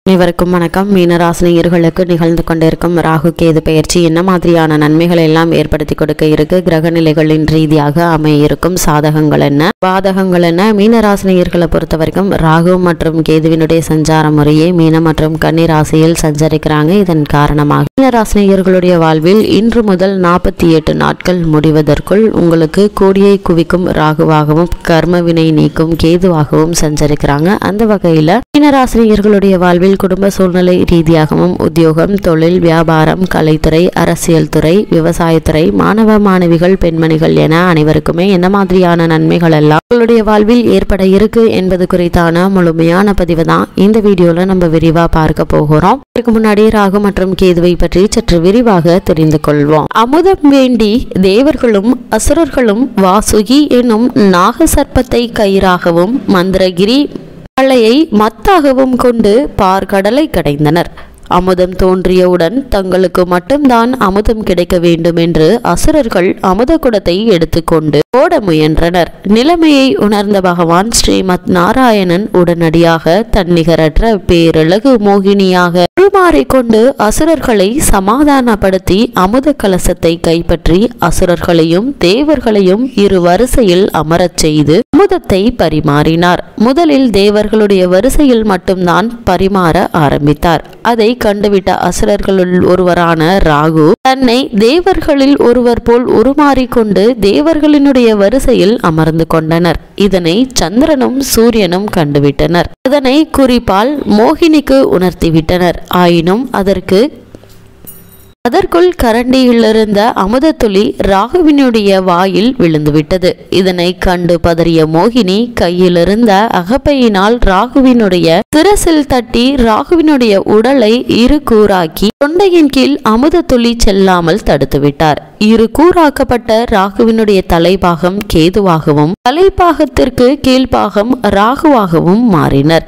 அனைவருக்கும் வணக்கம். மீனராசினியர்களுக்கு நிகழ்ந்து கொண்டிருக்கும் ராகு கேது பெயர்ச்சி என்ன மாதிரியான நன்மைகள் எல்லாம் ஏற்படுத்தி கொடுக்க இருக்கு, கிரக நிலைகளின் ரீதியாக அமைய இருக்கும் சாதகங்கள் என்ன, பாதகங்கள் என்ன? மீனராசினியர்களை பொறுத்த வரைக்கும் ராகு மற்றும் கேதுவினுடைய சஞ்சார முறையே மீன மற்றும் கன்னி ராசியில் சஞ்சரிக்கிறாங்க. இதன் காரணமாக மீனராசினியர்களுடைய வாழ்வில் இன்று முதல் 48 நாட்கள் முடிவதற்குள் உங்களுக்கு கோடியை குவிக்கும் ராகுவாகவும் கர்மவினை நீக்கும் கேதுவாகவும் சஞ்சரிக்கிறாங்க. அந்த வகையில மீனராசினியர்களுடைய வாழ்வில் குடும்ப சூழ்நிலை ரீதியாகவும் உத்தியோகம், தொழில், வியாபாரம், கலைத்துறை, அரசியல் துறை, விவசாயத்துறை, மாணவ மாணவிகள், பெண்மணிகள் என அனைவருக்குமே என்ன மாதிரியான நன்மைகள் எல்லாம் உங்களுடைய வாழ்வில் ஏற்பட இருக்கு என்பது குறித்தான முழுமையான பதிவு தான் இந்த வீடியோல நம்ம விரிவா பார்க்க போகிறோம். இதுக்கு முன்னாடி ராகு மற்றும் கேதுவை பற்றி சற்று விரிவாக தெரிந்து கொள்வோம். அமுதம் வேண்டி தேவர்களும் அசுரர்களும் வாசுகி என்னும் நாகசர்ப்பத்தை கயிறாகவும் மந்திரகிரி மலையை மத்தாகவும் கொண்டு பார்க்கடலை கடைந்தனர். அமுதம் தோன்றியவுடன் தங்களுக்கு மட்டும்தான் அமுதம் கிடைக்க வேண்டும் என்று அசுரர்கள் அமுத குடத்தை எடுத்துக்கொண்டு ஓட முயன்றனர். நிலைமையை உணர்ந்த பகவான் ஸ்ரீமத் நாராயணன் உடனடியாக தன்னிகரற்ற பேரழகு மோகினியாக உருமாறிக்கொண்டு அசுரர்களை சமாதானப்படுத்தி அமுத கலசத்தை கைப்பற்றி அசுரர்களையும் தேவர்களையும் இரு வரிசையில் அமரச் செய்து அமுதத்தை பரிமாறினார். முதலில் தேவர்களுடைய வரிசையில் மட்டும்தான் பரிமாற ஆரம்பித்தார். அதை கண்டுவிட்ட அசுரர்களுள் ஒருவரான ராகு தன்னை தேவர்களில் ஒருவர் போல் உருமாறிக்கொண்டு தேவர்களினுடைய வரிசையில் அமர்ந்து கொண்டனர். இதனை சந்திரனும் சூரியனும் கண்டுவிட்டனர். அதனை குறிப்பால் மோகினிக்கு உணர்த்திவிட்டனர். ஆயினும் அதற்குள் கரண்டியிலிருந்த அமுத துளி ராகுவினுடைய வாயில் விழுந்துவிட்டது. இதனை கண்டு பதறிய மோகினி கையிலிருந்த அகப்பையினால் ராகுவினுடைய சிரசில் தட்டி ராகுவினுடைய உடலை இரு கூறாக்கி தொண்டையின் கீழ் அமுத துளி செல்லாமல் தடுத்துவிட்டார். இரு கூறாக்கப்பட்ட ராகுவினுடைய தலைபாகம் கேதுவாகவும் தலைப்பாகத்திற்கு கீழ்பாகம் ராகுவாகவும் மாறினர்.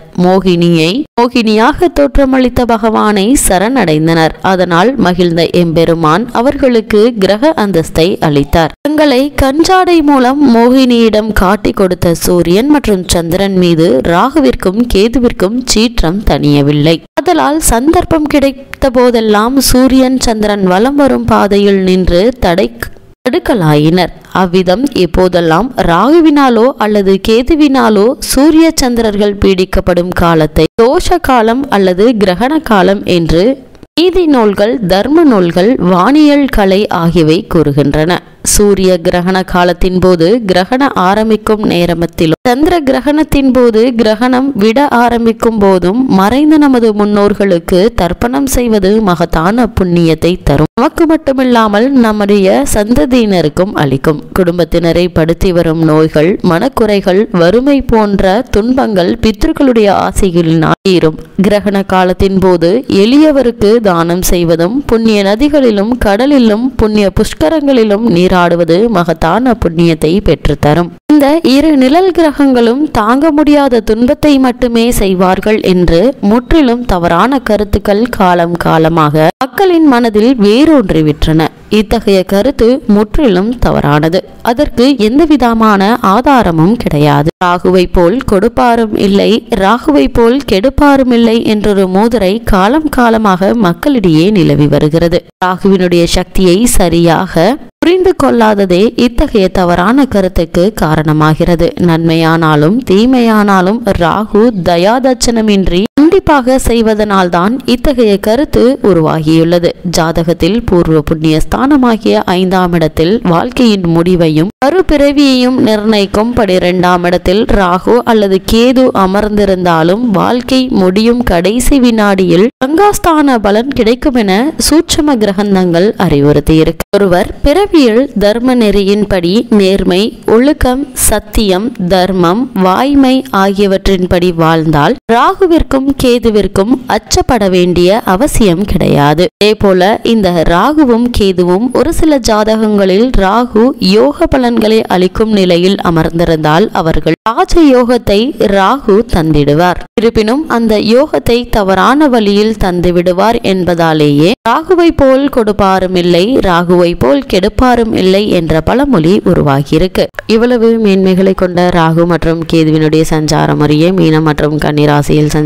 மோகினியாக தோற்றமளித்த பகவானை சரணடைந்தனர். அதனால் மகிழ்ந்த எம்பெருமான் அவர்களுக்கு கிரக அந்தஸ்தை அளித்தார். தங்களை கஞ்சாடை மூலம் மோகினியிடம் காட்டி கொடுத்த சூரியன் மற்றும் சந்திரன் மீது ராகுவிற்கும் கேதுவிற்கும் சீற்றம் தணியவில்லை. அதனால் சந்தர்ப்பம் கிடைத்த போதெல்லாம் சூரியன் சந்திரன் வலம் வரும் பாதையில் நின்று தடுக்கலாயினர். அவ்விதம் எப்போதெல்லாம் ராகுவினாலோ அல்லது கேதுவினாலோ சூரிய சந்திரர்கள் பீடிக்கப்படும் காலத்தை தோஷ காலம் அல்லது கிரகண காலம் என்று நீதி நூல்கள், தர்ம நூல்கள், வானியல் கலை ஆகியவை கூறுகின்றன. சூரிய கிரகண காலத்தின் போது கிரகண ஆரம்பிக்கும் நேரத்திலும் சந்திர கிரகணத்தின் போது கிரகணம் விட ஆரம்பிக்கும் போதும் மறைந்த நமது முன்னோர்களுக்கு தர்ப்பணம் செய்வது மகத்தான புண்ணியத்தை தரும். நமக்கு மட்டுமில்லாமல் நம்முடைய சந்ததியினருக்கும் அளிக்கும். குடும்பத்தினரை படுத்தி வரும் நோய்கள், மனக்குறைகள், வறுமை போன்ற துன்பங்கள் பித்ருக்களுடைய ஆசைகளினால் தீரும். கிரகண காலத்தின் போது எளியவருக்கு தானம் செய்வதும் புண்ணிய நதிகளிலும் கடலிலும் புண்ணிய புஷ்கரங்களிலும் நீராடுவது மகத்தான புண்ணியத்தை பெற்றுத்தரும். இந்த இரு நிழல் கிரகங்களும் தாங்க முடியாத துன்பத்தை மட்டுமே செய்வார்கள் என்று முற்றிலும் தவறான கருத்துக்கள் காலம் காலமாக மக்களின் மனதில் வேரூன்றிவிட்டன. இத்தகைய கருத்து முற்றிலும் தவறானது. அதற்கு எந்த விதமான ஆதாரமும் கிடையாது. ராகுவை போல் கொடுப்பாரும் இல்லை, ராகுவை போல் கெடுப்பாரும் இல்லை என்றொரு மூதுரை காலம் காலமாக மக்களிடையே நிலவி வருகிறது. ராகுவினுடைய சக்தியை சரியாக புரிந்து கொள்ளாததே இத்தகைய தவறான கருத்துக்கு காரணமாகிறது. நன்மையானாலும் தீமையானாலும் ராகு தயாதட்சணமின்றி கண்டிப்பாக செய்வதனால்தான் இத்தகைய கருத்து உருவாகியுள்ளது. ஜாதகத்தில் பூர்வ புண்ணிய ஸ்தானமாகிய 5ஆம் இடத்தில் வாழ்க்கையின் முடிவையும் மறுபிறவியையும் நிர்ணயிக்கும் 12ஆம் இடத்தில் ராகு அல்லது கேது அமர்ந்திருந்தாலும் வாழ்க்கை முடியும் கடைசி வினாடியில் கங்காஸ்தான பலன் கிடைக்கும் என சூட்சம கிரகங்கள் அறிவுறுத்தியிருக்கு. ஒருவர் பிறவியில் தர்ம நெறியின்படி நேர்மை, ஒழுக்கம், சத்தியம், தர்மம், வாய்மை ஆகியவற்றின்படி வாழ்ந்தால் ராகுவிற்கும் கேதுவிற்கும் அச்சப்பட வேண்டிய அவசியம் கிடையாது. அதே போல இந்த ராகுவும் கேதுவும் ஒரு சில ஜாதகங்களில் ராகு யோக பலன்களை அளிக்கும் நிலையில் அமர்ந்திருந்தால் அவர்கள் ராஜ யோகத்தை ராகு தந்திடுவார். இருப்பினும் அந்த யோகத்தை தவறான வழியில் தந்துவிடுவார் என்பதாலேயே ராகுவை போல் கொடுப்பாரும் இல்லை, ராகுவை போல் கெடுப்பாரும் இல்லை என்ற பழமொழி உருவாகியிருக்கு. இவ்வளவு மேன்மைகளை கொண்ட ராகு மற்றும் கேதுவினுடைய சஞ்சார முறையே மீனம் மற்றும் கன்னி ராசியில் சஞ்சரிக்கிறாங்க.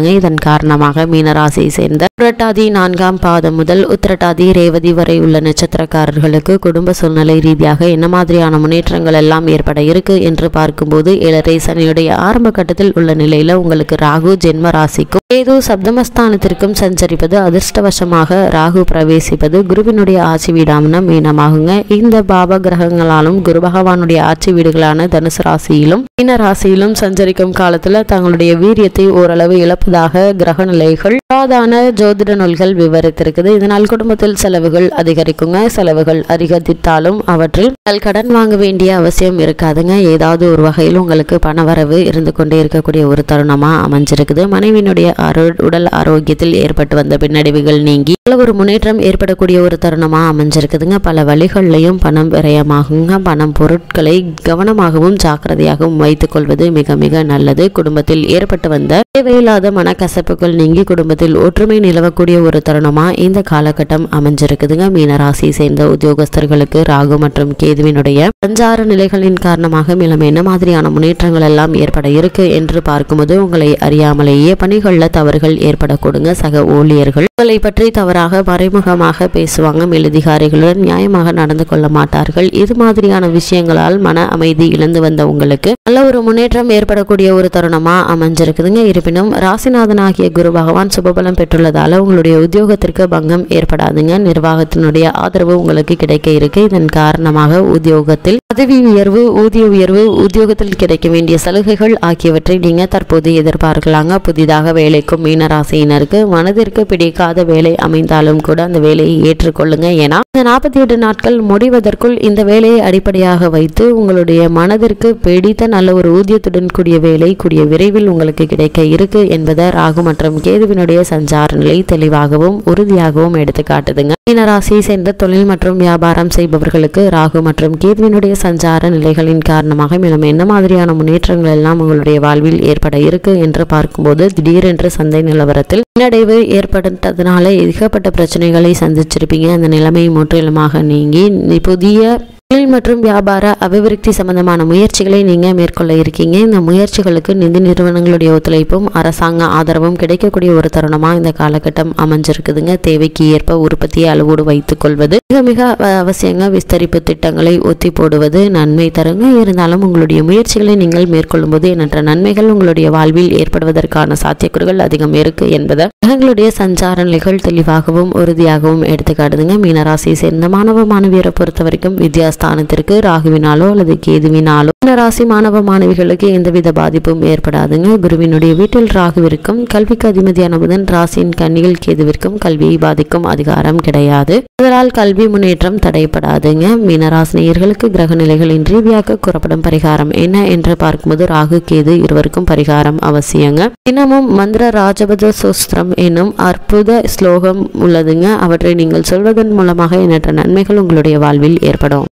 இருக்காங்க. இதன் காரணமாக மீனராசியை சேர்ந்த புரட்டாதி 4ஆம் பாதம் முதல் உத்திரட்டாதி ரேவதி வரை உள்ள நட்சத்திரக்காரர்களுக்கு குடும்ப சூழ்நிலை ரீதியாக என்ன மாதிரியான முன்னேற்றங்கள் எல்லாம் ஏற்பட இருக்கு என்று பார்க்கும்போது, ஏழரை சனியுடைய ஆரம்ப கட்டத்தில் உள்ள நிலையில உங்களுக்கு ராகு ஜென்ம ராசிக்கும் கேது சப்தமஸ்தானத்திற்கும் சஞ்சரிப்பது, அதிர்ஷ்டவசமாக ராகு பிரவேசிப்பது குருவினுடைய ஆட்சி வீடான மீனமாகுங்க. இந்த பாப கிரகங்களாலும் குரு பகவானுடைய ஆட்சி வீடுகளான தனுசு ராசியிலும் மீன ராசியிலும் சஞ்சரிக்கும் காலத்துல தங்களுடைய வீரியத்தை ஓரளவு இழப்பதாக கிரக நிலைகள் சாதாரண ஜோதிட நூல்கள் விவரித்திருக்குது. இதனால் குடும்பத்தில் செலவுகள் அதிகரிக்குங்க. செலவுகள் அதிகரித்தாலும் அவற்றில் கடன் வாங்க வேண்டிய அவசியம் இருக்காதுங்க. ஏதாவது ஒரு வகையில் உங்களுக்கு பணவரவு இருந்து கொண்டே இருக்கக்கூடிய ஒரு தருணமா அமைஞ்சிருக்குது. மனைவியினுடைய உடல் ஆரோக்கியத்தில் ஏற்பட்டு வந்த பின்னடைவுகள் நீங்கி ஒரு முன்னேற்றம் ஏற்படக்கூடிய ஒரு தருணமா அமைஞ்சிருக்குதுங்க. பல வழிகள்லையும் பணம் விரயமாகுங்க. பணம் பொருட்களை கவனமாகவும் ஜாக்கிரதையாகவும் வைத்துக் கொள்வது மிக மிக நல்லது. குடும்பத்தில் ஏற்பட்டு வந்த தேவையில்லாத மனக்கசப்புகள் நீங்கி குடும்பத்தில் ஒற்றுமை நிலவக்கூடிய ஒரு தருணமா இந்த காலகட்டம் அமைஞ்சிருக்குதுங்க. மீனராசியை சேர்ந்த உத்தியோகஸ்தர்களுக்கு ராகு மற்றும் கேதுவினுடைய சஞ்சார நிலைகளின் காரணமாக மேலும் என்ன மாதிரியான முன்னேற்றங்கள் எல்லாம் ஏற்பட இருக்கு என்று பார்க்கும்போது, உங்களை அறியாமலேயே பணிகள்ல தவறுகள் ஏற்படக்கூடுங்க. சக ஊழியர்கள் உங்களை பற்றி தவறாக மறைமுகமாக பேசுவாங்க. மேலதிகாரிகளுடன் நியாயமாக நடந்து கொள்ள மாட்டார்கள். இது மாதிரியான விஷயங்களால் மன அமைதி இழந்து வந்த உங்களுக்கு நல்ல ஒரு முன்னேற்றம் ஏற்படக்கூடிய ஒரு தருணமா அமைஞ்சிருக்குதுங்க. இருப்பினும் ராசிநாதனாகிய குரு பகவான் சுபபலம் பெற்றுள்ளதால உங்களுடைய உத்தியோகத்திற்கு பங்கம் ஏற்படாதுங்க. நிர்வாகத்தினுடைய ஆதரவு உங்களுக்கு கிடைக்க இருக்கு. இதன் காரணமாக உத்தியோகத்தில் பதவி உயர்வு, ஊதிய உயர்வு, உத்தியோகத்தில் கிடைக்க வேண்டிய சலுகைகள் ஆகியவற்றை நீங்க தற்போது எதிர்பார்க்கலாங்க. புதிதாக வேலைக்கும் மீனராசியினருக்கு மனதிற்கு பிடிக்காத வேலை அமைந்தாலும் கூட அந்த வேலையை ஏற்றுக்கொள்ளுங்க. ஏன்னா இந்த 48 நாட்கள் முடிவதற்குள் இந்த வேலையை அடிப்படையாக வைத்து உங்களுடைய மனதிற்கு பிடித்த நல்ல ஒரு ஊதியத்துடன் கூடிய வேலை கூடிய விரைவில் உங்களுக்கு கிடைக்க இருக்கு என்பதை ராகு மற்றும் கேதுவினுடைய சஞ்சார நிலை தெளிவாகவும் உறுதியாகவும் எடுத்து காட்டுதுங்க. மீனராசியை சேர்ந்த தொழில் மற்றும் வியாபாரம் செய்பவர்களுக்கு ராகு மற்றும் கேதுவினுடைய சஞ்சார நிலைகளின் காரணமாக மேலும் என்ன மாதிரியான முன்னேற்றங்கள் எல்லாம் உங்களுடைய வாழ்வில் ஏற்பட இருக்கு என்று பார்க்கும்போது, திடீரென்று சந்தை நிலவரத்தில் பின்னடைவு ஏற்பட்டதுனால ஏகப்பட்ட பிரச்சனைகளை சந்திச்சிருப்பீங்க. அந்த நிலைமை முற்றிலுமாக நீங்கி புதிய தொழில் மற்றும் வியாபார அபிவிருத்தி சம்பந்தமான முயற்சிகளை நீங்க மேற்கொள்ள இருக்கீங்க. இந்த முயற்சிகளுக்கு நிதி நிறுவனங்களுடைய ஒத்துழைப்பும் அரசாங்க ஆதரவும் கிடைக்கக்கூடிய ஒரு தருணமா இந்த காலகட்டம் அமைஞ்சிருக்குதுங்க. தேவைக்கு ஏற்ப உற்பத்தியை அளவோடு வைத்துக் கொள்வது மிக மிக அவசியங்க. விஸ்தரிப்பு திட்டங்களை ஒத்தி போடுவது நன்மை தருங்க. இருந்தாலும் உங்களுடைய முயற்சிகளை நீங்கள் மேற்கொள்ளும் போது எண்ணற்ற நன்மைகள் உங்களுடைய வாழ்வில் ஏற்படுவதற்கான சாத்தியக்கூறுகள் அதிகம் இருக்கு என்பதை கிரகங்களுடைய சஞ்சார நிலைகள் தெளிவாகவும் உறுதியாகவும் எடுத்துக்காட்டுதுங்க. மீனராசியை சேர்ந்த மாணவ மாணவியரை பொறுத்த வரைக்கும் வித்யாஸ்தானத்திற்கு ராகுவினாலோ அல்லது கேதுவினாலோ மீனராசி மாணவ மாணவிகளுக்கு எந்தவித பாதிப்பும் ஏற்படாதுங்க. குருவினுடைய வீட்டில் ராகுவிற்கும் கல்விக்கு அதிபதியான புதன் ராசியின் கன்னியில் கேதுவிற்கும் கல்வியை பாதிக்கும் அதிகாரம் கிடையாது. இதனால் கல்வி முன்னேற்றம் தடைப்படாதுங்க. மீனராசினியர்களுக்கு கிரக நிலைகளின் ரீதியாக கூறப்படும் பரிகாரம் என்ன என்று பார்க்கும்போது, ராகு கேது இருவருக்கும் பரிகாரம் அவசியங்க. தினமும் மந்திர ராஜபத சோஸ்திரம் என்னும் அற்புத ஸ்லோகம் உள்ளதுங்க. அவற்றை நீங்கள் சொல்வதன் மூலமாக எண்ணற்ற நன்மைகள் உங்களுடைய வாழ்வில் ஏற்படும்.